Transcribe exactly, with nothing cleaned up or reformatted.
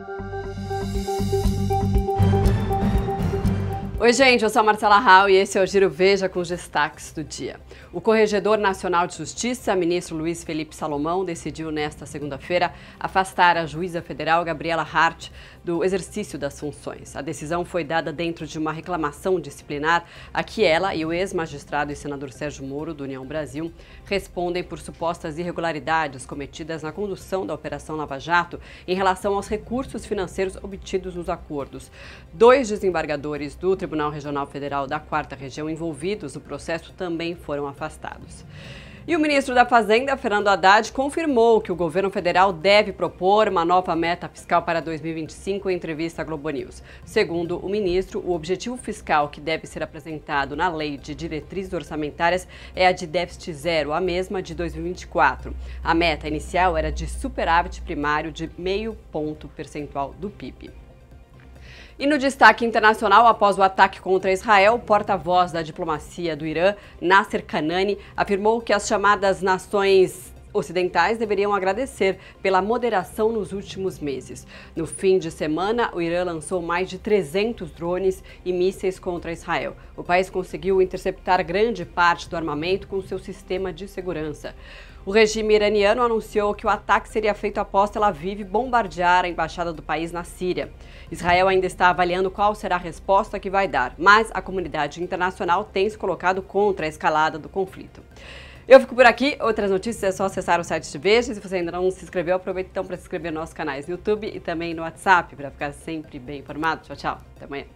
Oi gente, eu sou a Marcela Rau e esse é o Giro Veja com os destaques do dia. O Corregedor Nacional de Justiça, ministro Luiz Felipe Salomão, decidiu nesta segunda-feira afastar a juíza federal Gabriela Hart do exercício das funções. A decisão foi dada dentro de uma reclamação disciplinar a que ela e o ex-magistrado e senador Sérgio Moro, do União Brasil, respondem por supostas irregularidades cometidas na condução da Operação Lava Jato em relação aos recursos financeiros obtidos nos acordos. Dois desembargadores do Tribunal Regional Federal da Quarta Região envolvidos no processo também foram afastados. E o ministro da Fazenda, Fernando Haddad, confirmou que o governo federal deve propor uma nova meta fiscal para dois mil e vinte e cinco em entrevista à Globo News. Segundo o ministro, o objetivo fiscal que deve ser apresentado na Lei de Diretrizes Orçamentárias é a de déficit zero, a mesma de dois mil e vinte e quatro. A meta inicial era de superávit primário de meio ponto percentual do P I B. E no destaque internacional, após o ataque contra Israel, o porta-voz da diplomacia do Irã, Nasser Kanani, afirmou que as chamadas nações ocidentais deveriam agradecer pela moderação nos últimos meses. No fim de semana, o Irã lançou mais de trezentos drones e mísseis contra Israel. O país conseguiu interceptar grande parte do armamento com seu sistema de segurança. O regime iraniano anunciou que o ataque seria feito após Tel Aviv bombardear a embaixada do país na Síria. Israel ainda está avaliando qual será a resposta que vai dar, mas a comunidade internacional tem se colocado contra a escalada do conflito. Eu fico por aqui. Outras notícias é só acessar o site de Veja. Se você ainda não se inscreveu, aproveita então para se inscrever nos nossos canais no YouTube e também no WhatsApp para ficar sempre bem informado. Tchau, tchau. Até amanhã.